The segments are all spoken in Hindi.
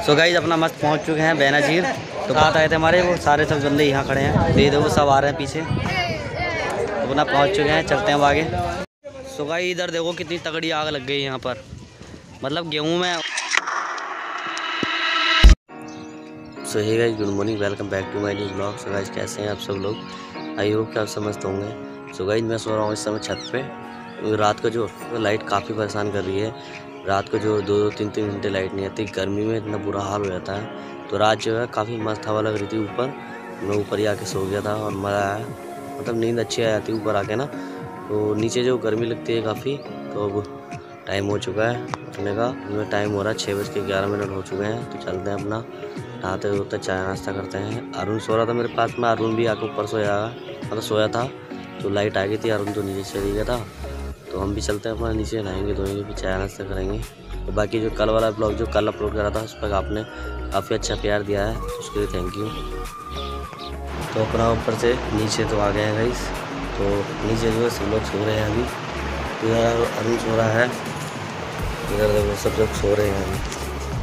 सो गाइस अपना मस्त पहुंच चुके हैं बेनजीर। तो साथ आए थे हमारे, वो सारे सब बंदे यहाँ खड़े हैं, दे दो वो सब आ रहे हैं पीछे। तो अपना पहुंच चुके हैं, चलते हैं अब आगे। सो गाइस इधर देखो कितनी तगड़ी आग लग गई यहाँ पर, मतलब गेहूँ में। So hey guys, good morning, welcome back to my new blog. So guys कैसे हैं आप सब लोग? आई होप कि आप सब मस्त होंगे। सो गाइस मैं सो रहा हूँ इस समय छत पे। रात को जो लाइट काफ़ी परेशान कर रही है। रात को जो 2-2, 3-3 घंटे लाइट नहीं आती, गर्मी में इतना बुरा हाल हो जाता है। तो रात जो है काफ़ी मस्त हवा लग रही थी ऊपर, मैं ऊपर ही आके सो गया था और मज़ा आया, मतलब नींद अच्छी आ जाती ऊपर आके ना। तो नीचे जो गर्मी लगती है काफ़ी। तो अब टाइम हो चुका है उठने का, हमें टाइम हो रहा है 6:11 हो चुके हैं। तो चलते हैं अपना नहाते धोते चाय नाश्ता करते हैं। अरुण सो रहा था मेरे पास में, अरुण भी आके ऊपर सोया, मतलब सोया था। तो लाइट आ गई थी, अरुण तो नीचे चली गया था। तो हम भी चलते हैं अपना नीचे, नहाएंगे धोएंगे, फिर चाय नाश्ता करेंगे। तो बाकी जो कल वाला ब्लॉग जो कल अपलोड करा था उस पर आपने काफ़ी अच्छा प्यार दिया है, तो उसके लिए थैंक यू। तो अपना ऊपर से नीचे तो आ गए हैं गाइस। तो नीचे जो है सब लोग सो रहे हैं अभी। इधर अरुण सो रहा है, इधर देखो सब लोग सो रहे हैं अभी,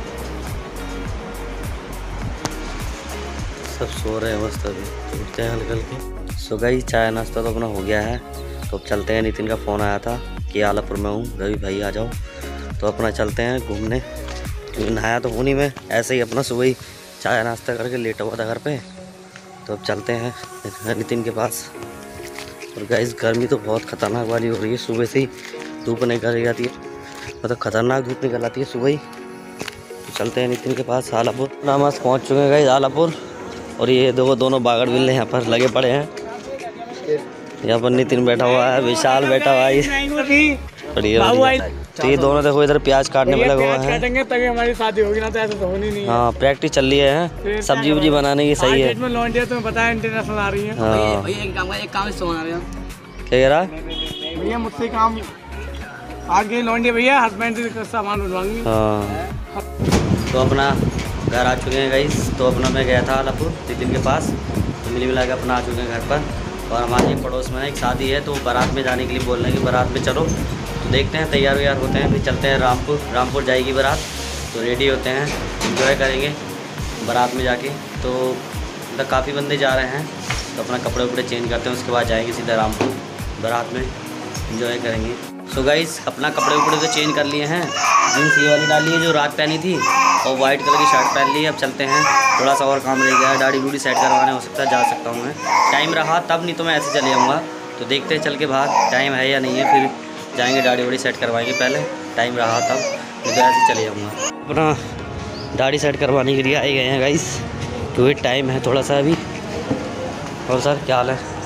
सब सो रहे हैं मस्त। अभी तो उठते हैं निकल के। सो गाइस चाय नाश्ता तो अपना हो गया है। तो अब चलते हैं, नितिन का फ़ोन आया था कि आलापुर में हूँ, रवि भाई आ जाओ। तो अपना चलते हैं घूमने। नहाया तो हूँ नहीं मैं, ऐसे ही अपना सुबह ही चाय नाश्ता करके लेटा हुआ था घर पे। तो अब चलते हैं नितिन के पास। और गाइस गर्मी तो बहुत ख़तरनाक वाली हो रही है, सुबह से ही धूप निकल जाती है, मतलब ख़तरनाक धूप निकल आती है सुबह ही। तो चलते हैं नितिन के पास आलापुर। अपना मस्त पहुँच चुके हैं गाइस आलापुर। और ये देखो दोनों बागड़ बिल्ले यहाँ पर लगे पड़े हैं। यहाँ पर नितिन बैठा हुआ है, विशाल बैठा हुआ है, बढ़िया। तो ये दोनों देखो इधर प्याज काटने में लगा हुआ है, तभी हमारी शादी होगी, ना तो ऐसा तो होनी नहीं है। हाँ प्रैक्टिस चल रही है, सब्जी वब्जी बनाने की। सही है, तुम्हें पता है इंटरनेशनल आ रही है। हाँ एक काम क्या कह रहा है भैया? मुझसे काम आगे लौंडिया भैया, हस्बैंड से सामान उठवाएंगे। हाँ। तो अपना घर आ चुके हैं गाइस। तो अपना मैं गया था आलापुर नितिन के पास, तो मिली मिला के अपना आ चुके हैं घर पर। और हमारे पड़ोस में एक शादी है, तो बारात में जाने के लिए बोल रहे हैं कि बारात में चलो। तो देखते हैं, तैयार व्यार होते हैं, फिर चलते हैं रामपुर। रामपुर जाएगी बारात, तो रेडी होते हैं, एंजॉय करेंगे बारात में जाके। तो मतलब काफ़ी बंदे जा रहे हैं, तो अपना कपड़े वपड़े चेंज करते हैं, उसके बाद जाएंगे सीधा रामपुर बारात में, एंजॉय करेंगे। सो गाइस अपना कपड़े वपड़े तो चेंज कर लिए हैं, जीन्स ये वाली डाली है जो रात पहनी थी, और वाइट कलर की शर्ट पहन ली है। अब चलते हैं, थोड़ा सा और काम रह गया है, दाढ़ी बूढ़ी सेट करवाने, हो सकता है जा सकता हूँ मैं, टाइम रहा तब, नहीं तो मैं ऐसे चले जाऊँगा। तो देखते हैं चल के बाहर टाइम है या नहीं है, फिर जाएंगे दाढ़ी वाड़ी सेट करवाएंगे पहले, टाइम रहा तब, नहीं तो ऐसे चले जाऊँगा। अपना दाढ़ी सेट करवाने के लिए आए गए हैं गाइस, क्योंकि टाइम है थोड़ा सा अभी। और सर क्या हाल है?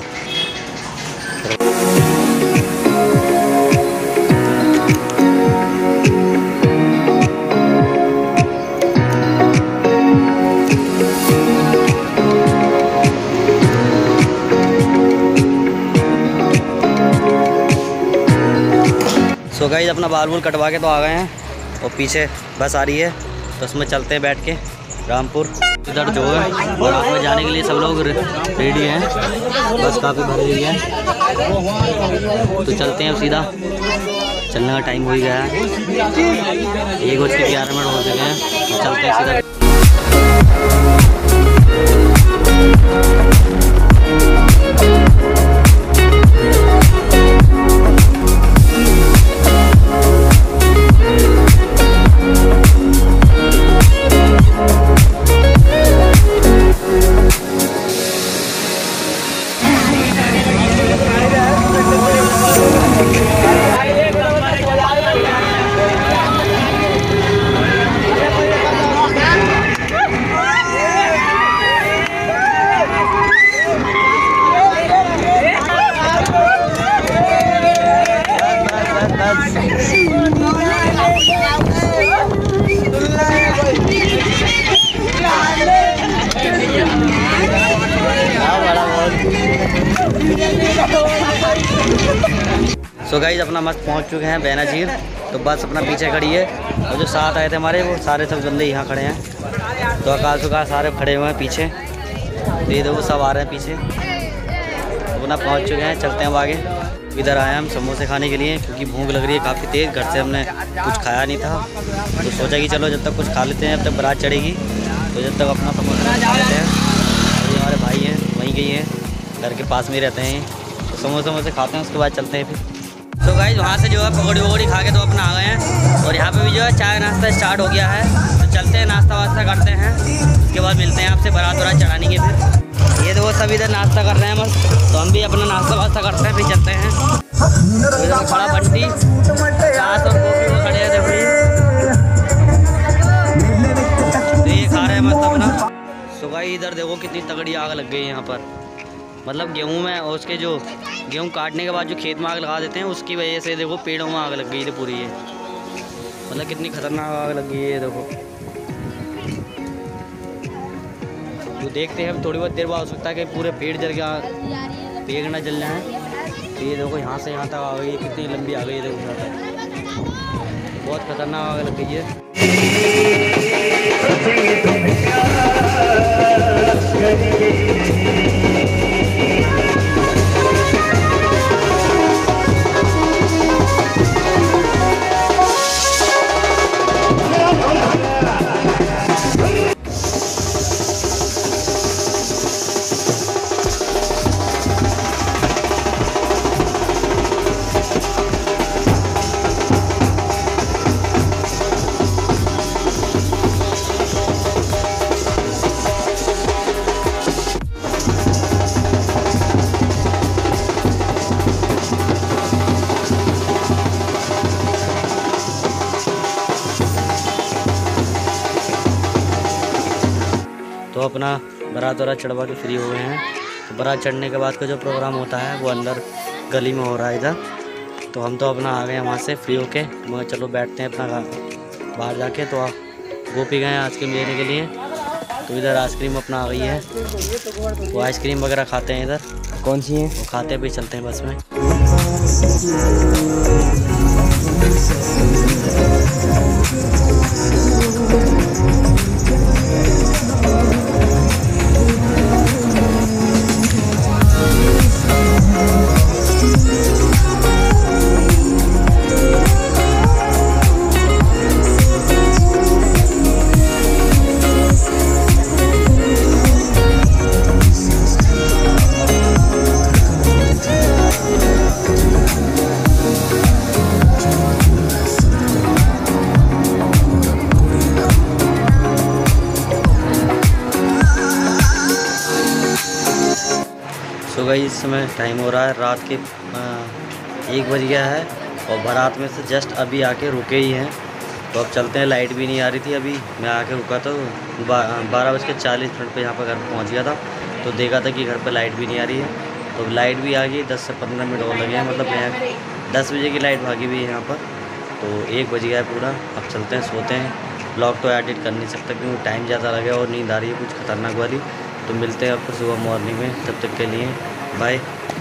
तो गाइस अपना बाल बुल कटवा के तो आ गए हैं, और पीछे बस आ रही है, तो उसमें चलते हैं बैठ के रामपुर। इधर जो है बारात में जाने के लिए सब लोग रेडी हैं, बस काफ़ी भरी हुई है। तो चलते हैं अब सीधा, चलने का टाइम हो ही गया है, 1:11 हो चुके हैं। तो चलते हैं सीधा। सो गाइस अपना मस्त पहुंच चुके हैं बेनजीर। तो बस अपना पीछे खड़ी है, और जो साथ आए थे हमारे वो सारे सब बंदे यहाँ खड़े हैं। तो आकाश उकाश सारे खड़े हुए हैं पीछे, तो ये देखो सब आ रहे हैं पीछे। तो अपना पहुँच चुके हैं, चलते हैं अब आगे। इधर आए हम समोसे खाने के लिए क्योंकि भूख लग रही है काफ़ी तेज़। घर से हमने कुछ खाया नहीं था तो सोचा कि चलो जब तक कुछ खा लेते हैं, जब तक बारात चढ़ेगी तो जब तक अपना समोसा खा लेते हैं। अभी हमारे भाई हैं वहीं गई हैं, घर के पास में रहते हैं, तो समोसे खाते हैं, उसके बाद चलते हैं फिर। तो गाइस वहाँ से जो है पकौड़ी वकौड़ी खा के तो अपना आ गए हैं और यहाँ पे भी जो है चाय नाश्ता स्टार्ट हो गया है। तो चलते हैं, नाश्ता वास्ता करते हैं, उसके बाद मिलते हैं आपसे बारात वारात चढ़ाने के। फिर ये देखो सब इधर नाश्ता कर रहे हैं बस, तो हम भी अपना नाश्ता वास्ता करते हैं फिर चलते हैं। तो इधर खड़ा बंटी चाट और कॉफी में खड़े हैं, देखो ये खा रहे हैं मस्त अपना। तो गाइस इधर देखो कितनी तगड़ी आग लग गई है यहाँ पर, मतलब गेहूँ में, और उसके जो गेहूँ काटने के बाद जो खेत में आग लगा देते हैं उसकी वजह से देखो पेड़ों में आग लग गई थी पूरी। ये मतलब कितनी खतरनाक आग लग गई है देखो। तो देखते हैं थोड़ी बहुत देर बाद हो सकता है कि पूरे पेड़ जल गया, पेड़ ना जल जाए। तो ये देखो यहाँ से यहाँ तक आ गई, कितनी लंबी आ गई है देखो यहाँ तक, बहुत खतरनाक आग लग गई है। तो अपना बारात वारात चढ़वा के फ्री हो गए हैं। तो बारात चढ़ने के बाद का जो प्रोग्राम होता है वो अंदर गली में हो रहा है इधर। तो हम तो अपना आ गए वहाँ से फ्री होके, मगर चलो बैठते हैं अपना बाहर जाके। तो वो पी गए हैं आइसक्रीम लेने के लिए, तो इधर आइसक्रीम अपना आ गई है, तो आइसक्रीम वगैरह खाते हैं इधर। कौन सी है वो खाते भी चलते हैं बस में। तो गाइस इस समय टाइम हो रहा है रात के 1 बज गया है और बारात में से जस्ट अभी आके रुके ही हैं। तो अब चलते हैं, लाइट भी नहीं आ रही थी, अभी मैं आके रुका तो 12:40 पे यहाँ पर घर पहुँच गया था। तो देखा था कि घर पर लाइट भी नहीं आ रही है, तो लाइट भी आ गई। 10 से 15 मिनट और लगे हैं, मतलब यहाँ 10 बजे की लाइट भागी हुई है यहाँ पर। तो 1 बज गया है पूरा। अब चलते हैं, सोते हैं। ब्लॉग तो एडिट कर नहीं सकता क्योंकि टाइम ज़्यादा लगे और नींद आ रही है कुछ खतरनाक वाली। तो मिलते हैं आपको सुबह मॉर्निंग में, तब तक के लिए bye.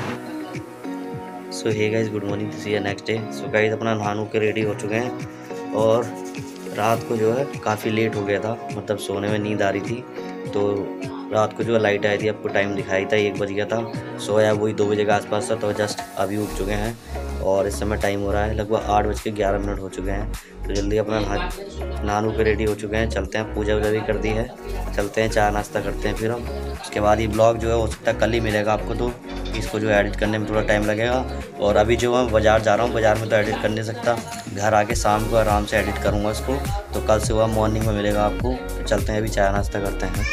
So hey guys, good morning, see next day. So guys अपना नहानू के रेडी हो चुके हैं और रात को जो है काफ़ी लेट हो गया था, मतलब सोने में नींद आ रही थी। तो रात को जो लाइट आई थी, आपको टाइम दिखाई था 1 बज गया था। सोया वही 2 बजे के आसपास था, तो जस्ट अभी उठ चुके हैं और इस समय टाइम हो रहा है लगभग 8:11 हो चुके हैं। तो जल्दी अपना नहानू के रेडी हो चुके हैं, चलते हैं। पूजा वूजा भी कर दी है, चलते हैं, चाय नाश्ता करते हैं फिर हम। उसके बाद ये ब्लॉग जो है हो सकता है कल ही मिलेगा आपको, तो इसको जो एडिट करने में थोड़ा टाइम लगेगा। और अभी जो मैं बाज़ार जा रहा हूँ, बाज़ार में तो एडिट कर नहीं सकता, घर आके शाम को आराम से एडिट करूँगा इसको। तो कल सुबह मॉर्निंग में मिलेगा आपको। तो चलते हैं, अभी चाय नाश्ता करते हैं।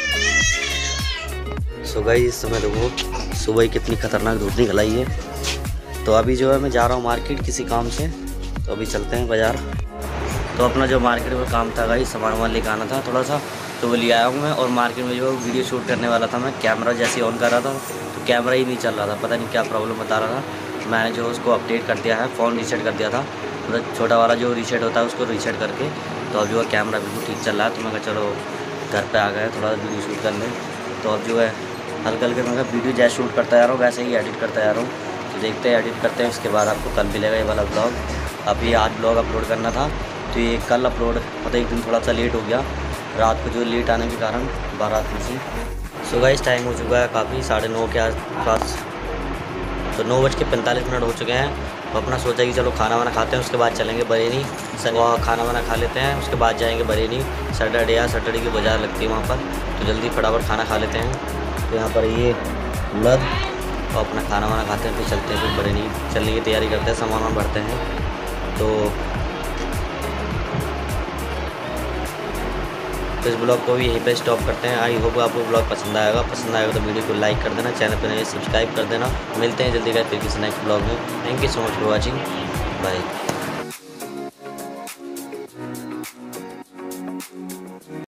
सो गाइस इस समय देखो सुबह ही कितनी खतरनाक धूप निकल आई है। तो अभी जो है मैं जा रहा हूँ मार्केट किसी काम से, तो अभी चलते हैं बाज़ार। तो अपना जो मार्केट में काम था गाइस, सामान वामान लेकर आना था थोड़ा सा, तो वो ले आया हूँ मैं। और मार्केट में जो वीडियो शूट करने वाला था मैं, कैमरा जैसे ऑन कर रहा था तो कैमरा ही नहीं चल रहा था, पता नहीं क्या प्रॉब्लम बता रहा था। मैंने जो उसको अपडेट कर दिया है, फ़ोन रीसेट कर दिया था, मतलब छोटा वाला जो रीसेट होता है उसको रीसेट करके। तो अब जो है कैमरा बिल्कुल ठीक चल रहा है। तो मैं कहा चलो घर पर आ गए, थोड़ा वीडियो शूट कर लें। तो अब जो है हल्का हल्के मैं वीडियो जैसे शूट करता जा रहा हूँ वैसे ही एडिट करता जा रहा हूँ। तो देखते हैं, एडिट करते हैं, उसके बाद आपको कल मिलेगा ये वाला ब्लॉग। अभी आज ब्लॉग अपलोड करना था तो ये कल अपलोड, मतलब एक दिन थोड़ा सा लेट हो गया रात को जो लेट आने के कारण बारात में से। सो गाइस टाइम हो चुका है काफ़ी, 9:30 के आसपास तो 9:45 हो चुके हैं। तो अपना सोचा कि चलो खाना वाना खाते हैं, उसके बाद चलेंगे बरेली। वहाँ खाना वाना खा लेते हैं, उसके बाद जाएंगे बरेली। सैटरडे की बाज़ार लगती है वहाँ पर, तो जल्दी फटाफट खाना खा लेते हैं। तो यहाँ पर ये उड़द और अपना खाना वाना खाते हैं, फिर चलते हैं, फिर बरेली चलने की तैयारी करते हैं, सामान वामान भरते हैं। तो इस ब्लॉग को भी यहीं पे स्टॉप करते हैं। आई होप आपको ब्लॉग पसंद आएगा तो वीडियो को लाइक कर देना, चैनल पर नए सब्सक्राइब कर देना। मिलते हैं जल्दी का फिर किसी नेक्स्ट ब्लॉग में। Thank you so much for watching, bye.